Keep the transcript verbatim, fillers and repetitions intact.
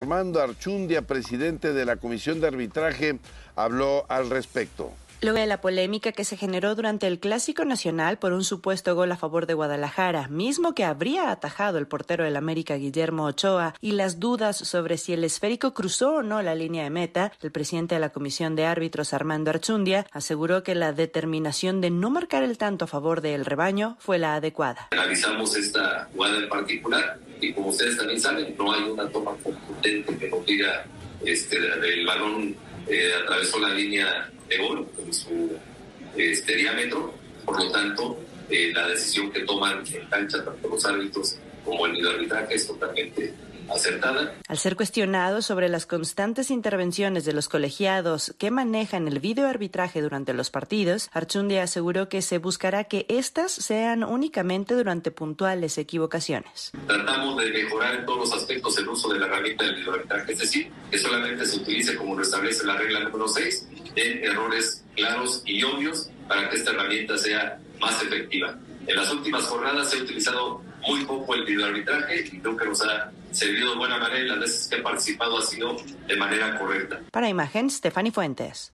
Armando Archundia, presidente de la Comisión de Arbitraje, habló al respecto. Luego de la polémica que se generó durante el Clásico Nacional por un supuesto gol a favor de Guadalajara, mismo que habría atajado el portero del América Guillermo Ochoa, y las dudas sobre si el esférico cruzó o no la línea de meta, el presidente de la Comisión de Árbitros, Armando Archundia, aseguró que la determinación de no marcar el tanto a favor del rebaño fue la adecuada. Analizamos esta jugada en particular y, como ustedes también saben, no hay una toma contundente que nos diga este, el balón eh, atravesó la línea de gol en su este, diámetro. Por lo tanto, eh, la decisión que toman en cancha tanto los árbitros como el videoarbitraje es totalmente acertada. Al ser cuestionado sobre las constantes intervenciones de los colegiados que manejan el videoarbitraje durante los partidos, Archundia aseguró que se buscará que éstas sean únicamente durante puntuales equivocaciones. Tratamos de mejorar en todos los aspectos el uso de la herramienta del videoarbitraje, es decir, que solamente se utilice como lo establece la regla número seis, en errores claros y obvios para que esta herramienta sea más efectiva. En las últimas jornadas se ha utilizado muy poco el videoarbitraje y creo que nos ha servido de buena manera y las veces que he participado ha sido de manera correcta. Para Imagen, Stephanie Fuentes.